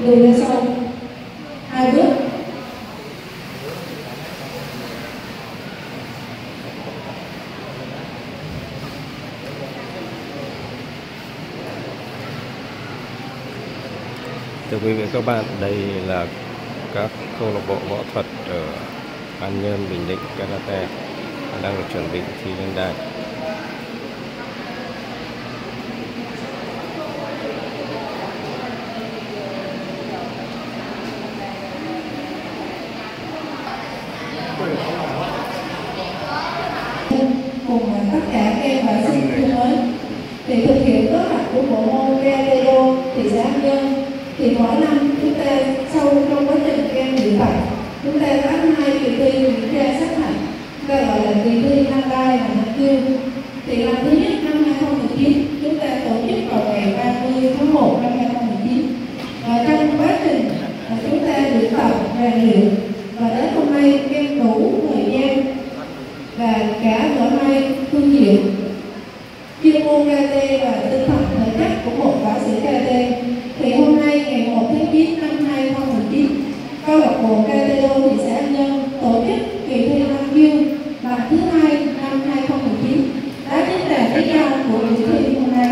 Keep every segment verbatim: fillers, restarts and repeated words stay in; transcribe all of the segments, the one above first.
lùi ra sau hai bước. Thưa quý vị và các bạn, đây là các câu lạc bộ võ thuật ở An Nhơn, Bình Định Karate đang chuẩn bị thi lên đài. Cùng tất cả các em học sinh thương mới để thực hiện kế hoạch của bộ môn Karate thị xã An Nhơn, thì mỗi năm chúng ta sau trong quá trình các em luyện tập, chúng ta có hai kỳ thi kiểm tra sát hạch, ta gọi là kỳ thi năm đai và năm kiêu. Thì lần thứ nhất năm hai không một chín chúng ta tổ chức vào ngày ba mươi tháng một năm hai không một chín. Và trong quá trình chúng ta luyện tập rèn luyện và đến hôm nay các em đủ thời gian và cả mở may phương diện chuyên môn karate và tinh thần thể chất của một võ sĩ karate, thì hôm nay ngày một tháng chín năm hai không một chín, câu lạc bộ Karate thị xã An Nhơn tổ chức kỳ thi năm kiêu lần thứ hai năm hai không một chín. Đó chính là lý do của buổi thi hôm nay.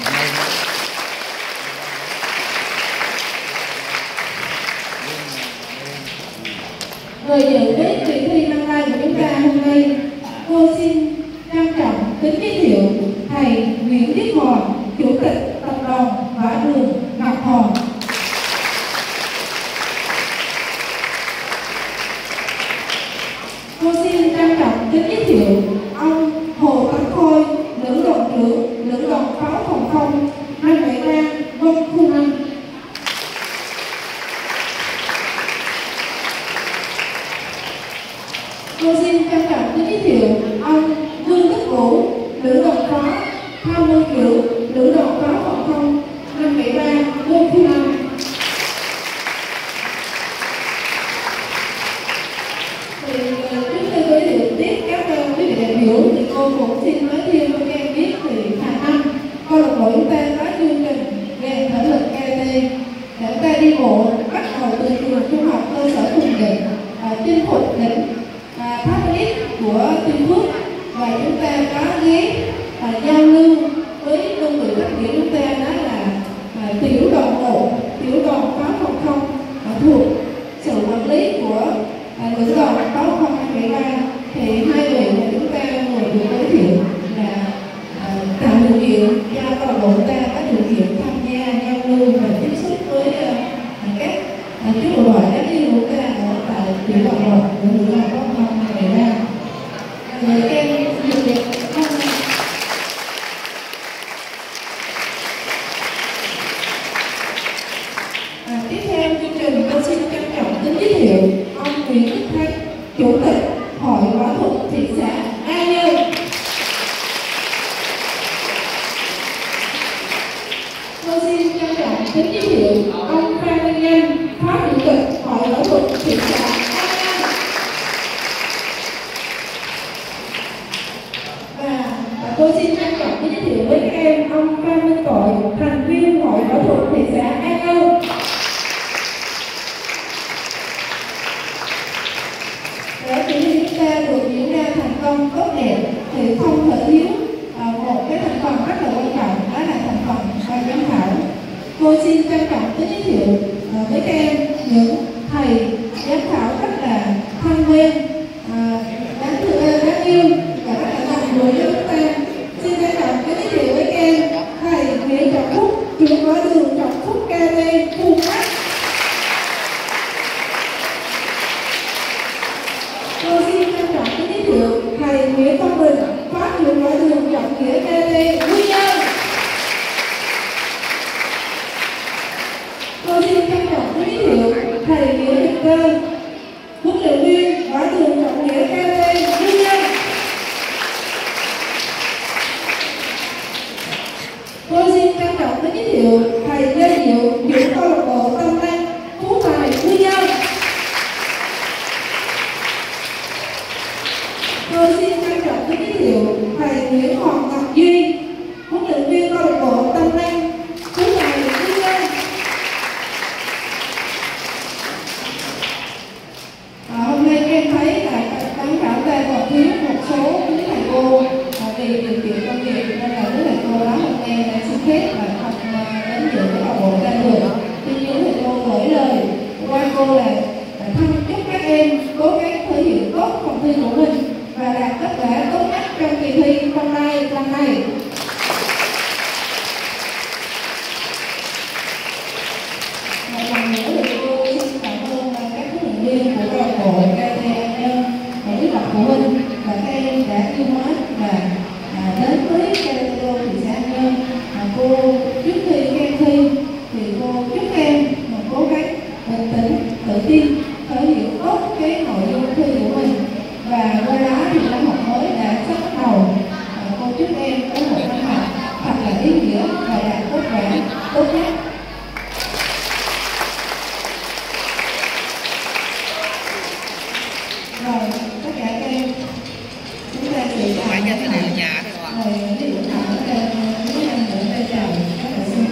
Người dự biết kỳ thi năm nay của chúng ta hôm nay, cô xin trân trọng kính giới thiệu thầy Nguyễn Viết Hòa, chủ tịch tập đoàn Võ Đường Ngọc Hòn. Cô xin trân trọng kính giới thiệu ông Hồ Tấn Khôi, lữ đoàn trưởng lữ đoàn pháo phòng không năm bảy ba quân khu năm. Cô xin trân trọng kính giới thiệu ông Dương Đức Vũ, lữ đoàn pháo tham mưu trưởng lữ đoàn pháo phòng không năm bảy ba quân khu năm. Thì trước khi giới thiệu tiếp các quý vị đại biểu, thì cô cũng xin nói thêm cho các em biết thì hàng năm câu lạc bộ chúng ta có chương trình rèn thể lực karate để chúng ta đi bộ bắt đầu từ trường trung học cơ sở Hùng Định, chinh phục đỉnh Tháp Lít của Tuyên Phước, và chúng ta có ghé giao lưu với đơn vị phát triển chúng ta, đó là à, tiểu đoàn một, tiểu đoàn pháo phòng không à, thuộc sự quản lý của à, lữ đoàn pháo không hai bảy ba. Thì hai vị mà chúng ta vừa được giới thiệu là à, tạo điều kiện cho câu lạc bộ ta có điều kiện tham gia giao lưu và tiếp xúc với à, các à, chú bộ đội đáng yêu của ta ở tại tiểu đoàn một của lữ đoàn pháo không hai bảy ba. Người em được việc À, tiếp theo chương trình, tôi xin trân trọng kính giới thiệu ông Nguyễn Đức Thanh, chủ tịch Hội Võ thuật thị xã An Nhơn. Tôi xin trân trọng kính giới thiệu ông Phan Văn Nhân, phó chủ tịch Hội Võ thuật thị xã An Nhơn. Và tôi xin trân trọng kính giới thiệu với các em ông Phan Minh Tội, thành viên Hội Võ thuật thị xã An Nhơn. Để kỳ thi chúng ta được diễn ra thành công tốt đẹp thì không thể thiếu à, một cái thành phần rất là quan trọng, đó là thành phần ban giám khảo. Tôi xin trân trọng kính giới thiệu à, với các em những thầy giám khảo rất là thân quen, à, đáng thương, đáng yêu và rất là gần gũi với chúng ta. Xin trân trọng kính giới thiệu với các em thầy Nguyễn Trọng Phúc, trưởng võ đường Trọng Phúc Karate Phù Bắc. Tôi xin trân trọng kính giới thiệu thầy Nguyễn Văn Bình, phó trưởng võ đường Trọng Nghĩa Karate Quy Nhơn. Tôi xin trân trọng kính giới thiệu thầy Nguyễn Đình Cơ, huấn luyện viên võ đường Trọng Nghĩa Karate Quy Nhơn. Tôi xin trân trọng kính giới thiệu thầy Lê Diệu, trưởng câu lạc bộ Tâm Lan Phú Tài Quy Nhơn. Tôi xin trân trọng kính giới thiệu thầy Nguyễn Hoàng Ngọc Duy, huấn luyện viên câu lạc bộ Tâm Lan Phú Tài Quy Nhơn. thấy là giám khảo ta còn thiếu một số quý thầy cô à, vì điều kiện công việc nên là quý thầy cô đó hôm nay đã xin phép là không à, đến dự cái câu bộ ra được. Tuy nhiên thầy cô gửi lời qua cô là à, thăm chúc các em cố gắng thể hiện tốt phòng thi của mình và đạt kết quả tốt nhất trong kỳ thi hôm nay lần này. Một lần nữa thì cô xin cảm ơn các huấn luyện viên của câu lạc bộ ca tê An Nhơn, các bậc phụ huynh và các em đã yêu mến và à, đến với ca tê thị xã An Nhơn. À, cô trước khi các em thi thì cô chúc các em mà cố gắng bình tĩnh, tự tin, thể hiện tốt cái nội dung thi của mình và qua đó thì năm học mới đã sắp bắt đầu. À, cô chúc các em có một năm học thật là ý nghĩa và đạt kết quả tốt nhất. Rồi, tất cả các em chúng ta sẽ phải ra cái này nhà rồi ví dụ thẳng các em để tay chào các bạn xin.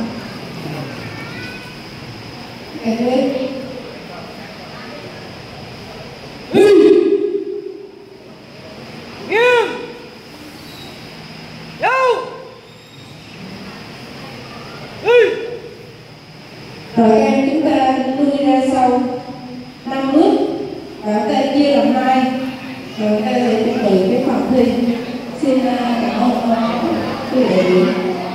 Các em rồi các em chúng ta lui ra sau năm bước và chúng ta chia làm hai rồi chúng ta sẽ chuẩn bị cái phòng thi. Xin cảm ơn quý đại biểu.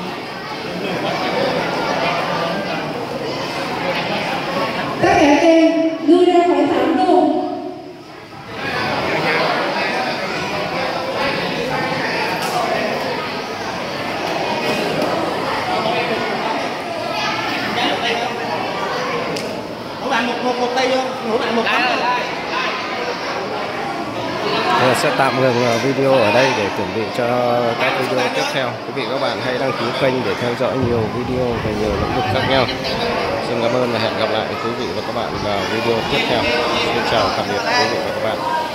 Tất cả các em lui ra khỏi thảm luôn. Mỗi bạn một một một tay vô, mỗi bạn một tấm. Tôi sẽ tạm ngừng video ở đây để chuẩn bị cho các video tiếp theo. Quý vị các bạn hãy đăng ký kênh để theo dõi nhiều video về nhiều lĩnh vực khác nhau. Xin cảm ơn và hẹn gặp lại quý vị và các bạn vào video tiếp theo. Xin chào tạm biệt quý vị và các bạn.